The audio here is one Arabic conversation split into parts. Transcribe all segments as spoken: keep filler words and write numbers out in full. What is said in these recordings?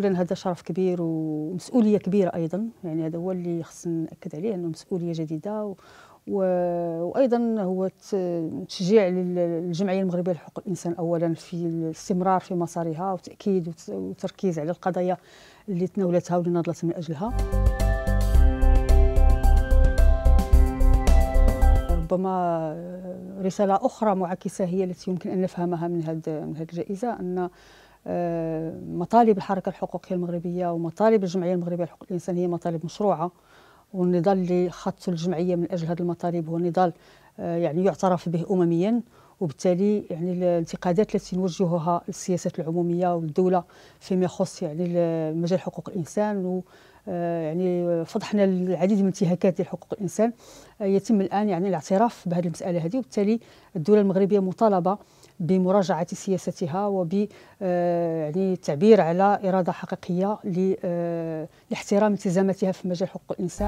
اولا هذا شرف كبير ومسؤوليه كبيره ايضا، يعني هذا هو اللي خصنا ناكد عليه، انه مسؤوليه جديده و... و... وايضا هو تشجيع للجمعيه المغربيه لحقوق الانسان اولا في الاستمرار في مسارها وتاكيد وت... وتركيز على القضايا اللي تناولتها واللي ناضلت من اجلها. ربما رساله اخرى معاكسه هي التي يمكن ان نفهمها من هذه من هذه الجائزه، ان مطالب الحركة الحقوقية المغربية ومطالب الجمعية المغربية لحقوق الإنسان هي مطالب مشروعة، والنضال اللي خاضته الجمعية من أجل هذه المطالب هو نضال يعني يعترف به أمميا، وبالتالي يعني الانتقادات التي نوجهها للسياسات العمومية والدولة فيما يخص يعني مجال حقوق الإنسان و يعني فضحنا العديد من الانتهاكات ديال حقوق الإنسان، يتم الآن يعني الاعتراف بهذه المسألة هذه، وبالتالي الدولة المغربية مطالبة بمراجعة سياستها وب يعني التعبير على إرادة حقيقية لاحترام التزاماتها في مجال حقوق الإنسان.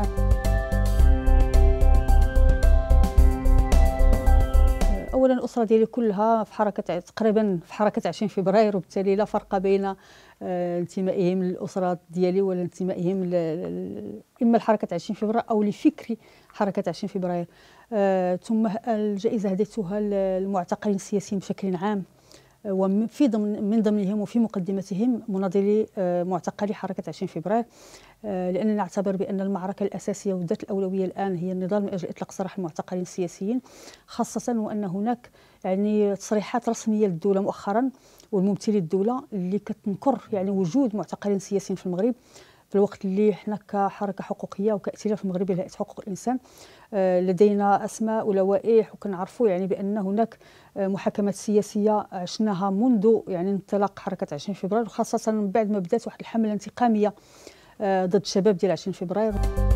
أولا الأسرة ديالي كلها في حركة تقريبا في حركة عشرين فبراير، وبالتالي لا فرق بين انتمائهم للأسرة ديالي ولا انتمائهم إما لحركة عشرين فبراير أو لفكر حركة عشرين فبراير. ثم الجائزة هديتها للمعتقلين السياسيين بشكل عام، وفي ضمن من ضمنهم وفي مقدمتهم مناضلي معتقلي حركة عشرين فبراير، لأننا نعتبر بأن المعركة الأساسية وذات الأولوية الآن هي النضال من أجل إطلاق سراح المعتقلين السياسيين، خاصة وأن هناك يعني تصريحات رسمية للدولة مؤخرا والممثلي الدولة اللي كتنكر يعني وجود معتقلين سياسيين في المغرب، في الوقت اللي حنا كحركه حقوقيه وكائتلاف مغربي لهيئه حقوق الانسان لدينا اسماء ولوائح، وكنعرفوا يعني بان هناك محاكمات سياسيه عشناها منذ يعني انطلاق حركه عشرين فبراير، وخاصه من بعد ما بدات واحد الحمله انتقاميه ضد الشباب ديال عشرين فبراير.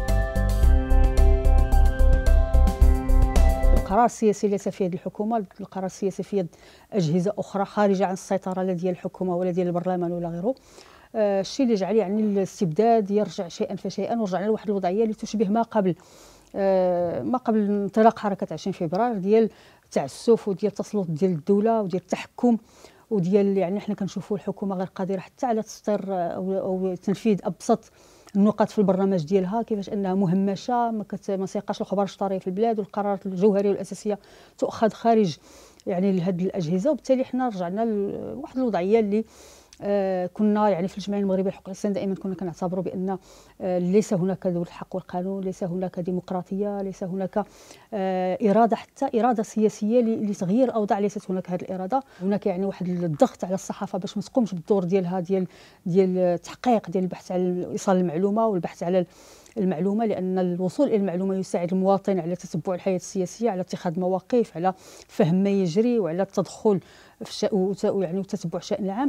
القرار السياسي ليس في يد الحكومه، القرار السياسي في يد اجهزه اخرى خارجه عن السيطره لا ديال الحكومه ولا ديال البرلمان ولا غيره. آه الشيء اللي جعل يعني الاستبداد يرجع شيئا فشيئا، ورجعنا لواحد الوضعيه اللي تشبه ما قبل آه ما قبل انطلاق حركه عشرين فبراير، ديال التعسف وديال التسلط ديال الدوله وديال التحكم وديال يعني حنا كنشوفوا الحكومه غير قادره حتى على تسطير او, أو تنفيذ ابسط النقاط في البرنامج ديالها، كيفاش انها مهمشه ما ما سيقاش الخبر الشطاريه في البلاد، والقرارات الجوهريه والاساسيه تؤخذ خارج يعني لهذه الاجهزه، وبالتالي حنا رجعنا لواحد الوضعيه اللي آه كنا يعني في الجمعيه المغربيه لحقوق الانسان دائما كنا كنعتبروا بان آه ليس هناك دوله الحق والقانون، ليس هناك ديمقراطيه، ليس هناك آه اراده حتى اراده سياسيه لتغيير الاوضاع، ليست هناك هذه الاراده. هناك يعني واحد الضغط على الصحافه باش ما تقومش بالدور ديالها ديال ديال التحقيق ديال البحث على ايصال المعلومه والبحث على المعلومه، لان الوصول الى المعلومه يساعد المواطن على تتبع الحياه السياسيه، على اتخاذ مواقف، على فهم ما يجري، وعلى التدخل في الشأن يعني وتتبع الشأن العام.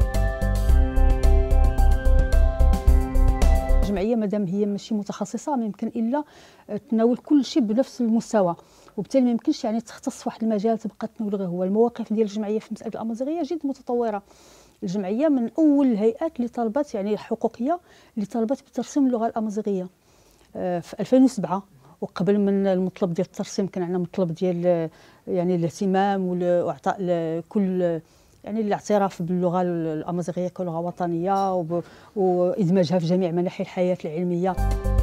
الجمعيه مادام هي ماشي متخصصه ما يمكن الا تناول كل شيء بنفس المستوى، وبالتالي ما يمكنش يعني تختص في واحد المجال تبقى تناول غير هو. المواقف ديال الجمعيه في مساله الامازيغيه جد متطوره. الجمعيه من اول الهيئات اللي طالبت يعني حقوقيه اللي طالبت بترسيم اللغه الامازيغيه في ألفين وسبعة، وقبل من المطلب ديال الترسيم كان عندنا مطلب ديال يعني الاهتمام واعطاء كل يعني الاعتراف باللغه الامازيغيه كلغه وطنيه وادماجها في جميع مناحي الحياه العلميه.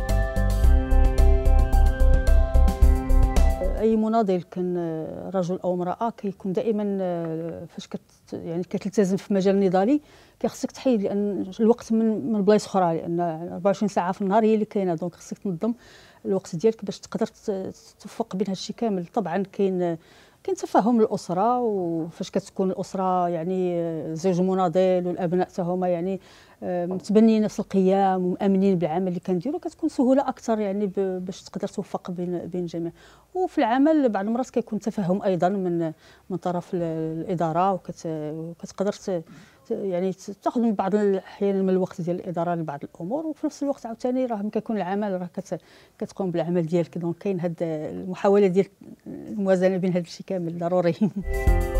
اي مناضل كان رجل او امراه كيكون دائما فاش كت يعني كتلتزم في مجال نضالي كيخصك تحيد، لان الوقت من من بلايص اخرى، لان أربعة وعشرين ساعه في النهار هي اللي كاينه، دونك خصك تنظم الوقت ديالك باش تقدر توفق بين هذا الشيء كامل. طبعا كاين كاين تفاهم للاسره، وفاش كتكون الاسره يعني زوج مناضل والابناء حتى هما يعني متبنيين نفس القيم ومامنين بالعمل اللي كنديروا، كتكون سهوله اكثر يعني باش تقدر توفق بين بين الجميع. وفي العمل بعض المرات كيكون تفاهم ايضا من من طرف الاداره، وكتقدر يعني تاخذ من بعض الاحيان من الوقت ديال الاداره لبعض الامور، وفي نفس الوقت عاوتاني راه ملي كيكون العمل راه كتقوم بالعمل ديالك. دونك كاين هاد المحاوله ديال الموازنه بين هاد الشيء كامل ضروري.